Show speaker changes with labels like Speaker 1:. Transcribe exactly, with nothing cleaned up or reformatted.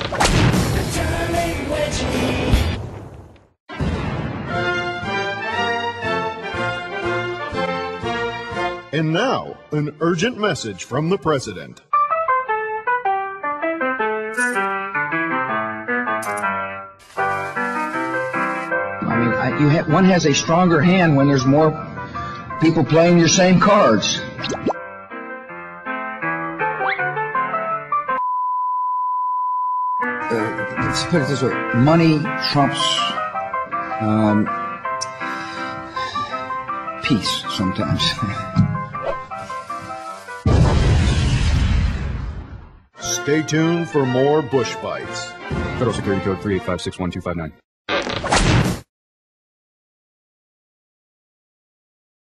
Speaker 1: And now, an urgent message from the President.
Speaker 2: I mean, I, you ha one has a stronger hand when there's more people playing your same cards. Uh, let's put it this way. Money trumps um, peace sometimes.
Speaker 1: Stay tuned for more Bush Bites.
Speaker 3: Federal Security Code three eight five six one two five nine.